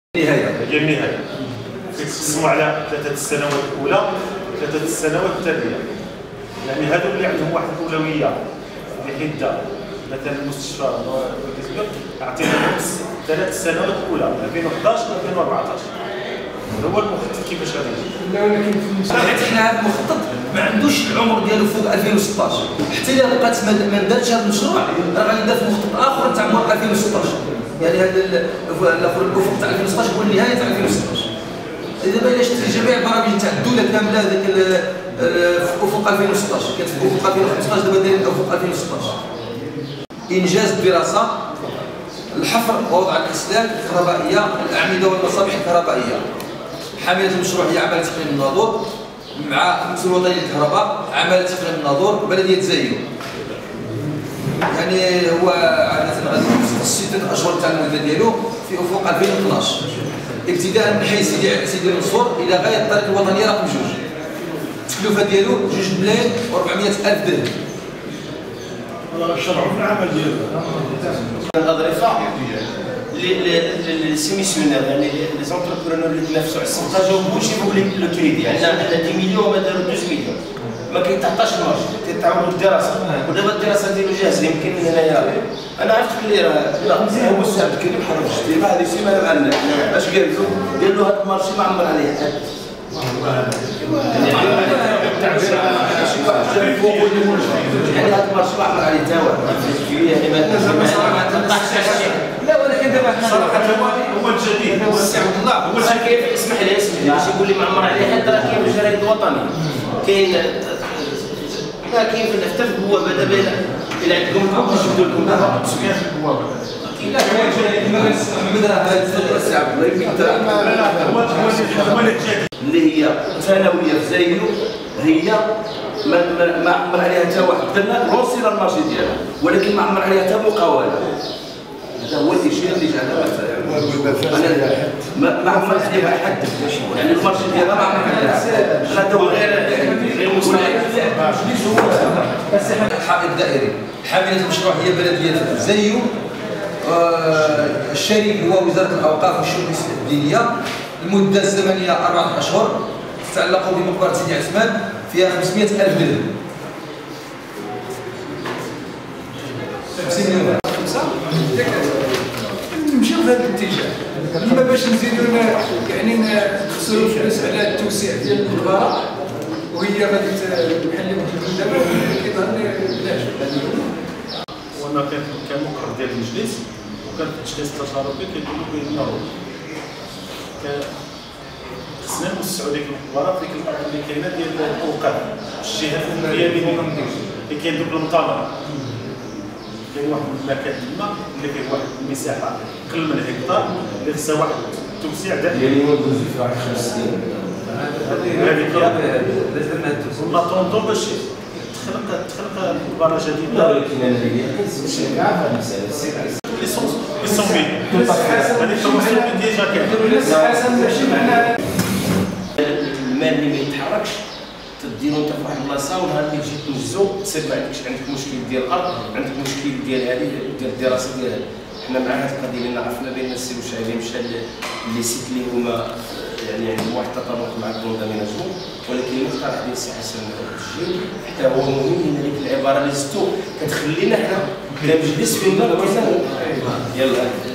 هي النهايه كيتقسموا على 3 السنوات الاولى 3 السنوات الثانيه، يعني هذو اللي عندهم واحد الاولويه بحده مثلا المستشفى اعطينا 3 السنوات الاولى 2011 2014 هو المخطط كيفاش غادي يجي. لا ولكن في المستقبل حنا هذا المخطط ما عندوش العمر ديالو فوق 2016 حتى الا بقات ما دارش هذا المشروع راه غادي يدار في مخطط اخر تاع عمر 2016 يعني هذا الاخر الافق تاع 2016 هو النهايه تاع 2016 دابا الا شفت جميع البرامج تاع الدوله كامله هذاك في افق 2016 كانت في افق 2015 دابا دايرين افق 2016 انجاز الدراسه الحفر ووضع الاسلاك الكهربائيه الاعمده والمصابيح الكهربائيه حامله المشروع هي عماله تقنين الناظور مع المسؤول الوطني للكهرباء عماله تقنين الناظور بلديه زايو يعني هو عاده غادي في 6 اشهر تاع المده ديالو في افق 2012 ابتداء من حي سيدي منصور الى غايه الطريق الوطنيه رقم 2 التكلفه ديالو 2 ملايين و400 الف درهم. شرعوا في العمل ديالو الاظرفه للسيميسيونير يعني لي زونتربرونور اللي تنافسوا على الصفقه جاوبوا كلشي فوق لو كريدي عندنا 10 مليون وما داروا 12 مليون ما كيتعطاش المارج كيتعاودوا الدراسه ودابا الدراسه ديالو جاهز يمكن من هنايا انا عرفت بلي راه هو السي عبد الكريم حرج الشتيمه هذه سيمانه مع الناس اش قال له هذا المارشي ما عمر عليه حد يعني هذا المارشي ما عمر عليه تا واحد يعني ما لا ولكن دابا حنا صراحه هو الجديد هو السي عبد الله هو كيف اسمح لي باش يقول لي ما عمر عليه حد راه كاين في الجرايد الوطني كاين لا كاين في حتى في البوابه دابا الا عندكم الكم نجبدوا لكم دابا تسميه في البوابه كاين لا محمد راه هذا السي عبد الله يمكن هو الجديد اللي هي ثانويه في زايدو هي ما عمر عليها حتى واحد درنا لونسينا المارشي ديالها ولكن ما عمر عليها حتى مقاوله هذا هو الشيء اللي جعلها ما عمر عليها حد يعني المارشي ديالها ما عمر عليها هذا هو غير مستحيل. الحائط الدائري حامله المشروع هي بلديه زايو الشريك هو وزاره الاوقاف والشؤون الدينيه المده الزمنيه 4 اشهر تتعلق بمقبره سيدي عثمان فيها 500 الف درهم 50 مليون نمشيو في هذا الاتجاه اما باش نزيدو يعني نخسروا فلوس على التوسيع ديال المقبره وهي غادي بحال اللي قلت لكم دابا كيظهر لي بلاش وانا كان مقرر ديال المجلس وكان التشخيص التجاربي كيقولوا بانه خصنا نوسعوا ديك المقبره في ديك الارض اللي كاينه ديال الاوقاف الجهه الفنيه اللي كاين دوك المطالب كاين واحد المكان تما اللي فيه واحد المساحه اقل من هكتار اللي خصها واحد التوسيع دائري يعني ما دوزو في واحد 5 سنين هذيك ولا طونطون باش تخلق مقبره جديده ولكن انا اللي كنسمع كاع هذه المساله ليسونبي هذيك التوسيع ديجا كاين ماشي معناها المال اللي ما يتحركش تديرو انت في واحد البلاصه ونهار اللي تجي تنجزو تصير ما عندكش مشكل ديال الارض عندك مشكل ديال هذه ديال الدراسه ديالها حنا مع هذه القضيه اللي عرفنا بان السي بوشعيبي مشى لي سيت اللي هما يعني عندهم واحد التطرق مع الكونداميناسيون ولكن المقترح ديال السي حسن الجيل حتى هو مهم ان هذيك العباره اللي زدتو كتخلينا حنا كنجلس فينا يلا